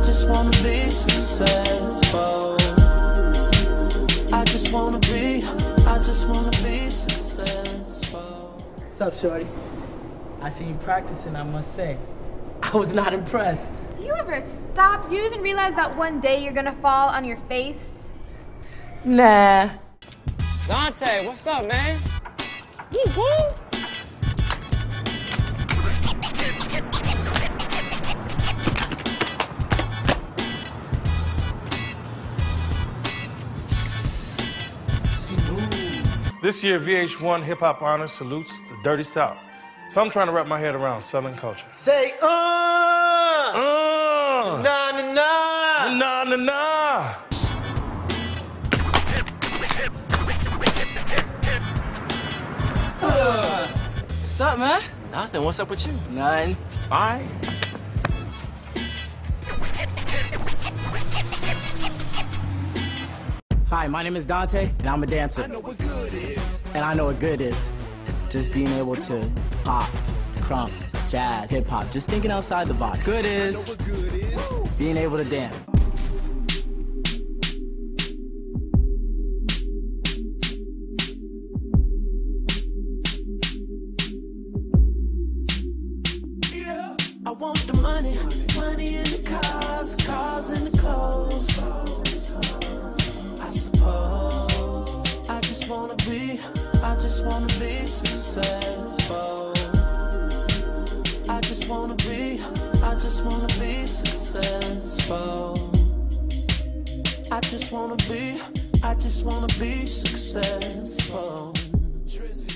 just wanna be successful. I just wanna be successful. What's up, shorty? I seen you practicing, I must say. I was not impressed. Do you ever stop? Do you even realize that one day you're gonna fall on your face? Nah. Dante, what's up, man? Woo-hoo! This year, VH1 Hip Hop Honors salutes the Dirty South. So I'm trying to wrap my head around Southern culture. Say, nah, nah, nah. Nah, nah, nah. What's up, man? Nothing. What's up with you? Nothing. All right. Hi, my name is Dante, and I'm a dancer. And I know what good is. Just being able to pop, crump, jazz, hip-hop, just thinking outside the box. Good is being able to dance. I want the money, money in the cars, cars in the clothes. I suppose I just wanna be successful. I just wanna be successful. I just wanna be successful.